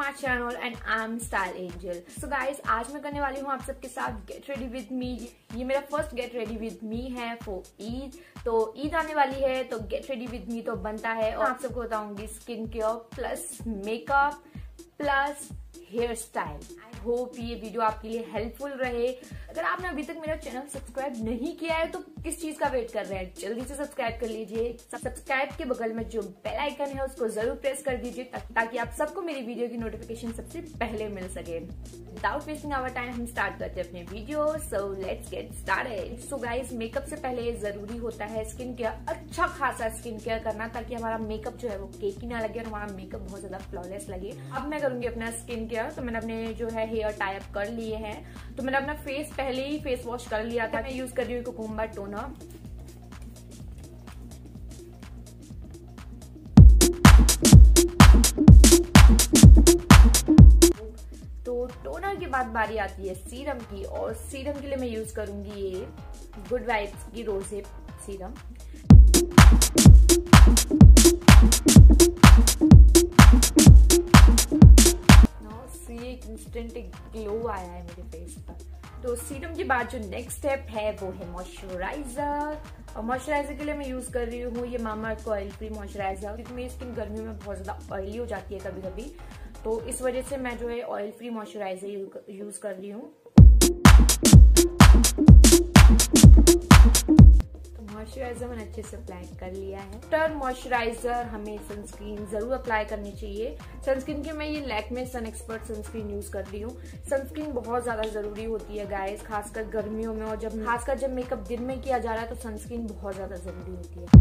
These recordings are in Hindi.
My channel and I am style angel. So guys, आज मैं करने वाली हूँ आप सबके साथ गेट रेडी विद मी। ये मेरा first get ready with me है फॉर ईद। तो ईद आने वाली है तो गेट रेडी विद मी तो बनता है, और आप सबको बताऊंगी skin care plus makeup plus hair style. I hope ये वीडियो आपके लिए हेल्पफुल रहे। अगर आपने अभी तक मेरा चैनल सब्सक्राइब नहीं किया है तो किस चीज का वेट कर रहे हैं, जल्दी से सब्सक्राइब कर लीजिए। सब्सक्राइब के बगल में जो बेल आइकन है उसको जरूर प्रेस कर दीजिए ताकि आप सबको मेरी वीडियो की नोटिफिकेशन सबसे पहले मिल सके। विदाउट वेस्टिंग आवर टाइम हम स्टार्ट करते हैं अपने video. So let's get started. So guys, makeup से पहले जरूरी होता है स्किन केयर, अच्छा खासा स्किन केयर करना ताकि हमारा मेकअप जो है वो केकी ना लगे और हमारा मेकअप बहुत ज्यादा फ्लॉलेस लगे। अब मैं करूंगी अपना स्किन केयर। तो मैंने अपने जो है हेयर टाई अप कर लिए हैं। तो मैंने अपना फेस पहले ही फेस वॉश कर लिया था। मैं यूज कर रही हूँ कुकुम्बर टोनर। तो टोनर के बाद बारी आती है सीरम की, और सीरम के लिए मैं यूज करूंगी ये गुड वाइब्स की रोजे सीरम। एक इंस्टेंट ग्लो आया है मेरे फेस पर। तो सीरम के बाद जो नेक्स्ट स्टेप है वो है मॉइस्चराइजर। और मॉइस्चराइजर के लिए मैं यूज कर रही हूँ ये मामाअर्थ का ऑयल फ्री मॉइस्चराइजर, क्योंकि मेरी स्किन गर्मियों में बहुत ज्यादा ऑयली हो जाती है कभी कभी। तो इस वजह से मैं जो है ऑयल फ्री मॉइस्चराइजर यूज कर रही हूँ। मॉइस्चराइजर मैंने अच्छे से अप्लाई कर लिया है। आफ्टर मॉइस्चराइजर हमें सनस्क्रीन जरूर अप्लाई करनी चाहिए। सनस्क्रीन के मैं ये Lakme sun expert sunscreen use कर रही हूँ। सनस्क्रीन बहुत ज्यादा जरूरी होती है गाइस, खासकर गर्मियों में, और खासकर जब मेकअप दिन में किया जा रहा है तो सनस्क्रीन बहुत ज्यादा जरूरी होती है।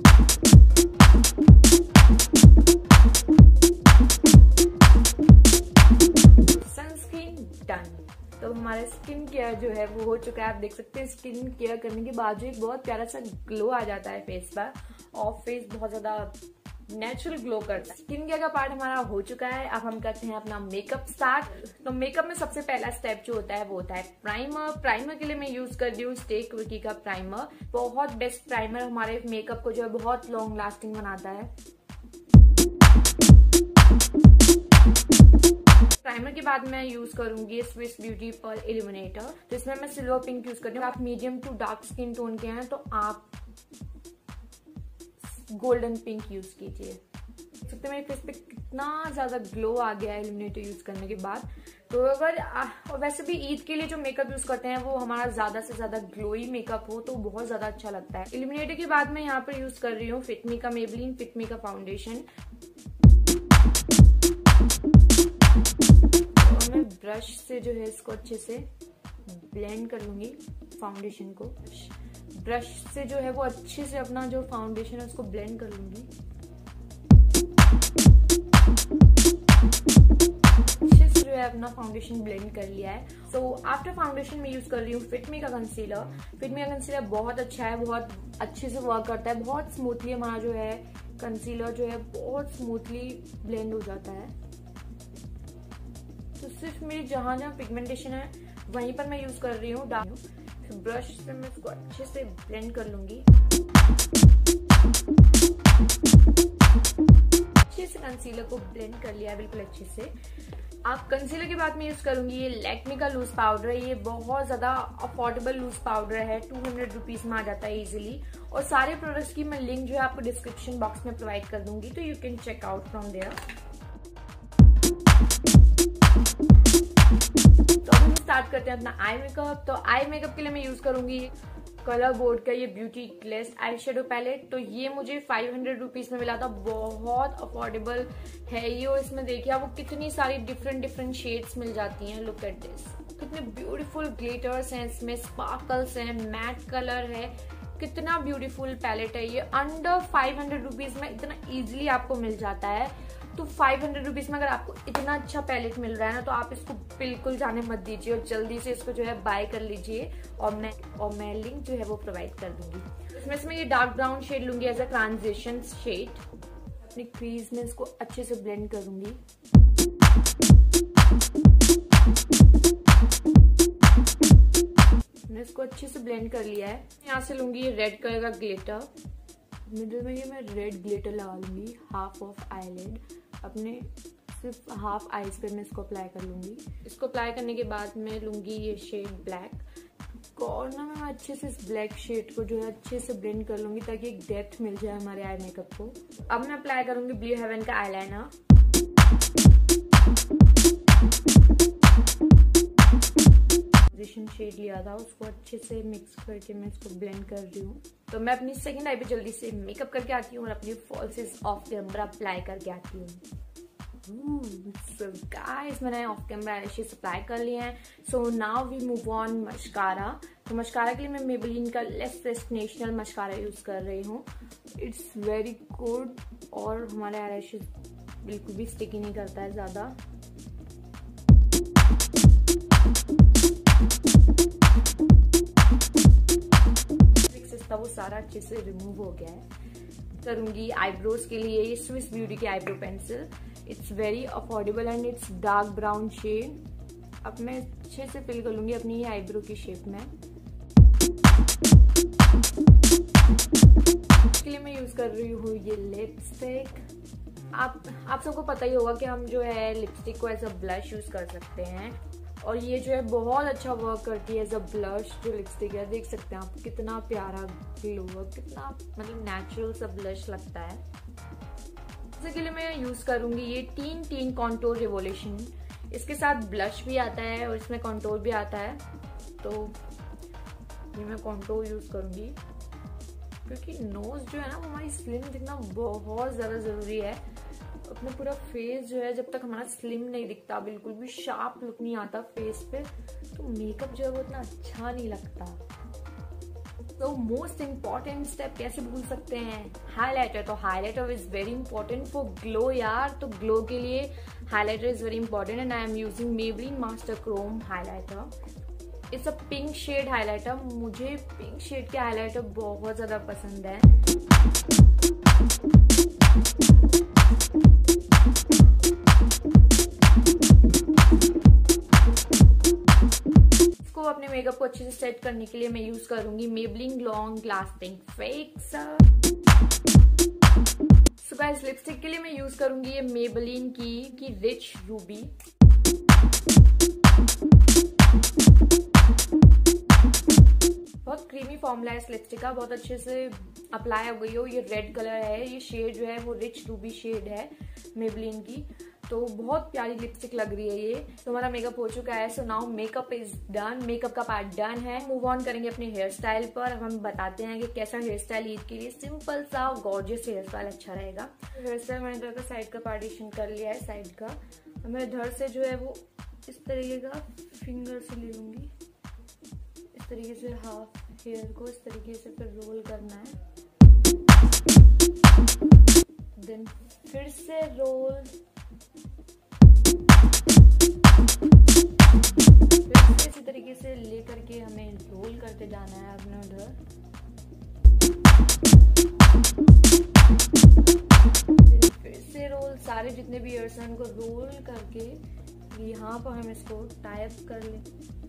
Sunscreen done. तो हमारा स्किन केयर जो है वो हो चुका है। आप देख सकते हैं स्किन केयर करने के बाद जो एक बहुत प्यारा सा ग्लो आ जाता है फेस पर, और फेस बहुत ज्यादा नेचुरल ग्लो करता है। स्किन केयर का पार्ट हमारा हो चुका है। अब हम करते हैं अपना मेकअप स्टार्ट। तो मेकअप में सबसे पहला स्टेप जो होता है वो होता है प्राइमर। प्राइमर के लिए मैं यूज कर रही हूँ स्टे क्विकी का प्राइमर। बहुत बेस्ट प्राइमर, हमारे मेकअप को जो है बहुत लॉन्ग लास्टिंग बनाता है। प्राइमर के बाद मैं यूज करूंगी स्विस ब्यूटी पर्ल इल्यूमिनेटर। तो इसमें मैं सिल्वर पिंक यूज कर रही हूँ। आप medium to dark skin tone के हैं तो आप गोल्डन पिंक यूज कीजिए। देख सकते हैं मेरे फेस पे कितना ज्यादा ग्लो आ गया है इल्यूमिनेटर यूज करने के बाद। तो अगर और वैसे भी ईद के लिए जो मेकअप यूज करते हैं वो हमारा ज्यादा से ज्यादा ग्लोई मेकअप हो तो बहुत ज्यादा अच्छा लगता है। इल्यूमिनेटर के बाद मैं यहाँ पर यूज कर रही हूँ फिटमी का मेबेलिन फिटमी का फाउंडेशन। मैं ब्रश से जो है इसको अच्छे से ब्लेंड कर लूंगी फाउंडेशन को। ब्रश से जो है वो अच्छे से अपना जो फाउंडेशन है उसको ब्लेंड कर लूंगी। अच्छे से जो है अपना फाउंडेशन ब्लेंड कर लिया है। सो आफ्टर फाउंडेशन में यूज कर रही हूँ फिटमी का कंसीलर। फिटमी का कंसीलर बहुत अच्छा है, बहुत अच्छे से वर्क करता है। बहुत स्मूथली हमारा जो है कंसीलर जो है बहुत स्मूथली ब्लेंड हो जाता है। तो सिर्फ मेरी जहां जहां पिगमेंटेशन है वहीं पर मैं यूज कर रही हूँ ब्रश से मैं इसको अच्छे से ब्लेंड कर लूंगी। अच्छे से कंसीलर को ब्लेंड कर लिया बिल्कुल अच्छे से। आप कंसीलर के बाद में यूज करूंगी ये लैक्मे का लूज पाउडर। ये बहुत ज्यादा अफोर्डेबल लूज पाउडर है, 200 रुपीज में आ जाता है इजीली। और सारे प्रोडक्ट्स की मैं लिंक जो है आपको डिस्क्रिप्शन बॉक्स में प्रोवाइड कर दूंगी, तो you can check out from there. तो हम स्टार्ट करते हैं अपना आई मेकअप। तो आई मेकअप के लिए मैं यूज करूंगी कलर बोर्ड का ये beauty glazed eye shadow palette. तो ये मुझे 500 रुपीज में मिला था। बहुत अफोर्डेबल है ये, और इसमें देखिए आपको कितनी सारी डिफरेंट शेड्स मिल जाती हैं। लुक एट दिस, कितने ब्यूटीफुल ग्लिटर्स हैं इसमें, स्पार्कल्स हैं, मैट कलर है। कितना ब्यूटीफुल पैलेट है ये। अंडर 500 रुपीज में इतना इजीली आपको मिल जाता है। तो 500 रुपीज में अगर आपको इतना अच्छा पैलेट मिल रहा है ना, तो आप इसको बिल्कुल जाने मत दीजिए और जल्दी से इसको जो है बाय कर लीजिए। और मैं लिंक जो है वो प्रोवाइड कर दूंगी। इसमें से मैं ये डार्क ब्राउन शेड लूंगी एज अ ट्रांजिशन शेड। अपनी क्रीज में इसको अच्छे से ब्लेंड करूंगी। मैंने इसको अच्छे से ब्लेंड कर लिया है। यहाँ से लूंगी ये रेड कलर का ग्लिटर। मिडिल में ये मैं रेड ग्लिटर लगा लूंगी, हाफ ऑफ आईलिड अपने सिर्फ हाफ आईज पे मैं इसको अप्लाई कर लूंगी। इसको अप्लाई करने के बाद मैं लूंगी ये शेड ब्लैक। कॉर्नर में मैं अच्छे से इस ब्लैक शेड को जो है अच्छे से ब्लेंड कर लूंगी ताकि एक डेप्थ मिल जाए हमारे आई मेकअप को। अब मैं अप्लाई करूंगी ब्लू हेवन का आईलाइनर। शेड लिया था उसको अच्छे से मिक्स करके मैं इसको ब्लेंड कर रही हूँ। तो मैं अपनी सेकंड आई पे जल्दी से मेकअप करके आती हूँ और अपनी फॉल्सेस ऑफ कैमरा अप्लाई करके आती हूँ। So guys, मैंने ऑफ कैमरा आईलैशेस अप्लाई कर लिए हैं। So now we move on mascara. तो मस्कारा के लिए मैं मेबेलिन का लेस डेस्टिनेशनल मस्कारा यूज कर रही हूँ। इट्स वेरी गुड और हमारे आईलैशेस बिल्कुल भी स्टिकी नहीं करता है ज्यादा। था वो सारा अच्छे से रिमूव हो गया है। करूंगी आईब्रोज के लिए ये स्विस ब्यूटी की eyebrow pencil. It's very affordable and it's dark brown shade. अब मैं अच्छे से फिल कर लूंगी अपनी ये आईब्रो की शेप में। इसके लिए मैं यूज कर रही हूँ ये लिपस्टिक। आप सबको पता ही होगा कि हम जो है लिपस्टिक को एज अ ब्लश यूज कर सकते हैं और ये जो है बहुत अच्छा वर्क करती है एज अ ब्लश। जो लिपस्टिक है देख सकते हैं आप कितना प्यारा ग्लो, कितना मतलब नेचुरल सा ब्लश लगता है। इसके लिए मैं यूज करूंगी ये टीन कॉन्टोर रिवोल्यूशन। इसके साथ ब्लश भी आता है और इसमें कॉन्टोर भी आता है। तो ये मैं कॉन्टोर यूज करूंगी क्योंकि नोज जो है ना वो हमारी स्लिम दिखना बहुत ज्यादा जरूरी है। अपना पूरा फेस जो है जब तक हमारा स्लिम नहीं दिखता, बिल्कुल भी शार्प लुक नहीं आता फेस पे, तो मेकअप जो है वो इतना अच्छा नहीं लगता। तो मोस्ट इम्पॉर्टेंट स्टेप कैसे भूल सकते हैं, हाइलाइटर। तो highlighter is very important for glow यार। तो ग्लो के लिए highlighter is very important and I am using Maybelline master chrome highlighter. It's a pink shade highlighter. मुझे पिंक शेड के हाइलाइटर बहुत ज्यादा पसंद है। अपने मेकअप को अच्छे से सेट करने के लिए मैं यूज करूंगी Maybelline long lasting fix. So guys, lipstick के लिए मैं यूज करूंगी ये मेबेलिन की रिच रूबी। बहुत क्रीमी फॉर्मूला है इस लिपस्टिक का, बहुत अच्छे से अप्लाई हो गई हो। ये रेड कलर है, ये शेड जो है वो रिच रूबी शेड है मेबेलिन की। तो बहुत प्यारी लिपस्टिक लग रही है ये। तो हमारा मेकअप हो चुका है। So now makeup is done. Makeup का पार्ट डन है। मूव ऑन करेंगे अपने हेयर स्टाइल पर। हम बताते हैं कि कैसा हेयर स्टाइल ईद के लिए सिंपल सा गॉर्जियस हेयर स्टाइल अच्छा रहेगा। हेयर स्टाइल मैंने इधर का साइड का पार्टीशन कर लिया है साइड का। मैं इधर से जो है वो इस तरीके का फिंगर से ले लूंगी, इस तरीके से हाफ हेयर को इस तरीके से फिर रोल करना है। देन फिर से रोल, इसी तरीके से लेकर के हमें रोल करते जाना है अपने उधर। फिर से रोल, सारे जितने भी हेयर्स हैं उनको रोल करके यहाँ पर हम इसको टाई अप कर लें।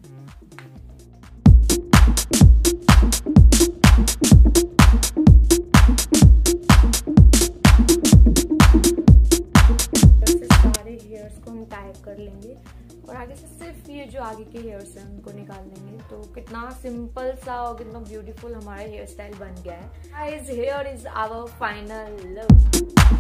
सारे हेयर्स को हम टाई अप कर लेंगे और आगे से सिर्फ ये जो आगे के हेयर्स हैं उनको निकाल लेंगे। तो कितना सिंपल सा और कितना ब्यूटीफुल हमारा हेयर स्टाइल बन गया है। Guys, here is our final look.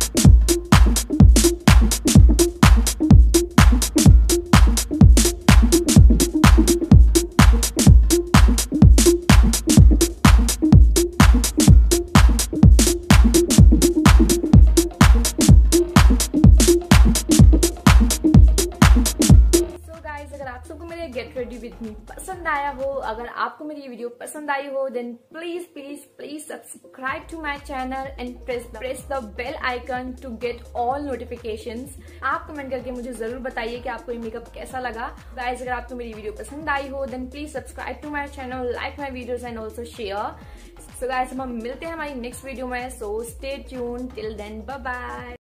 Get ready with me पसंद आया हो, अगर आपको मेरी ये वीडियो पसंद आई हो, then please please please subscribe to my channel and press the bell icon to get all notifications. आप कमेंट करके मुझे जरूर बताइए कि आपको ये मेकअप कैसा लगा। गाइस, अगर आपको मेरी वीडियो पसंद आई हो, then please subscribe to my channel, like my videos and also share. So guys, हम मिलते हैं हमारी नेक्स्ट वीडियो में। So stay tuned till then, bye bye.